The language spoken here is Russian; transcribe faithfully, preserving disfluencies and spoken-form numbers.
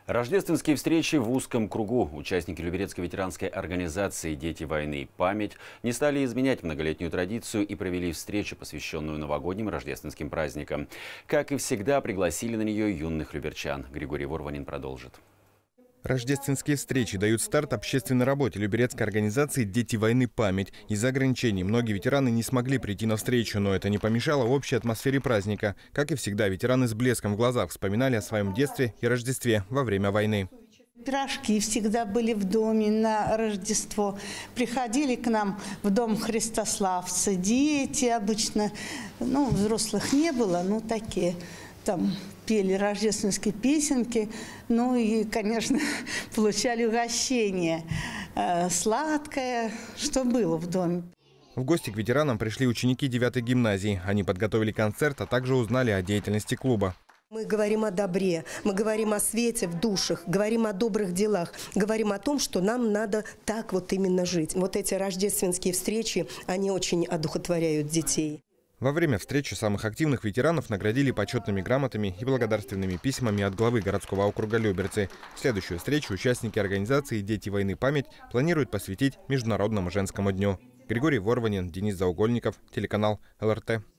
Рождественские встречи в узком кругу. Участники Люберецкой ветеранской организации «Дети войны и память» не стали изменять многолетнюю традицию и провели встречу, посвященную новогодним и рождественским праздникам. Как и всегда, пригласили на нее юных люберчан. Григорий Ворванин продолжит. Рождественские встречи дают старт общественной работе Люберецкой организации «Дети войны. Память». Из-за ограничений многие ветераны не смогли прийти на встречу, но это не помешало общей атмосфере праздника. Как и всегда, ветераны с блеском в глазах вспоминали о своем детстве и Рождестве во время войны. Пирожки всегда были в доме на Рождество. Приходили к нам в дом христославцы. Дети обычно, ну, взрослых не было, ну, такие там пели рождественские песенки. Ну и, конечно, получали угощение сладкое, что было в доме. В гости к ветеранам пришли ученики девятой гимназии. Они подготовили концерт, а также узнали о деятельности клуба. Мы говорим о добре, мы говорим о свете в душах, говорим о добрых делах, говорим о том, что нам надо так вот именно жить. Вот эти рождественские встречи, они очень одухотворяют детей. Во время встречи самых активных ветеранов наградили почетными грамотами и благодарственными письмами от главы городского округа Люберцы. Следующую встречу участники организации «Дети войны. Память» планируют посвятить Международному женскому дню. Григорий Ворванин, Денис Заугольников, телеканал эл эр тэ.